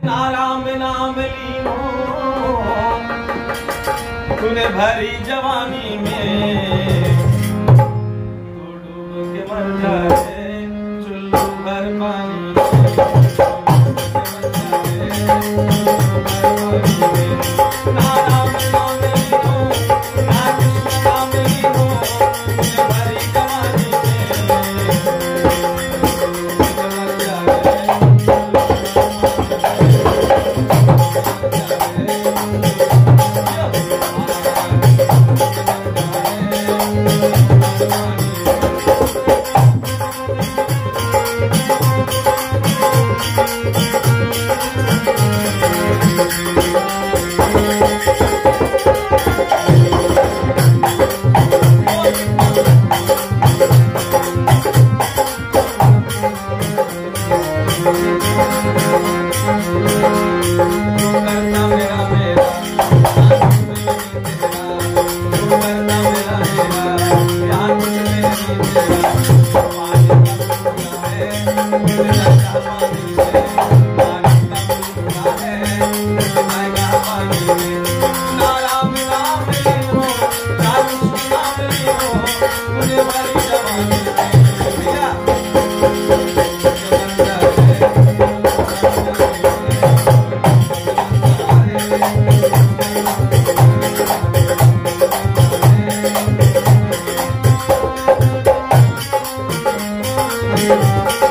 नाराम नाम लीनो तूने भरी जवानी में तू डूब के मर जाए चुल्लू भर पानी नाराम नाम लीनो ना कृष्ण नाम लीनो तूने भरी जवानी Thank you.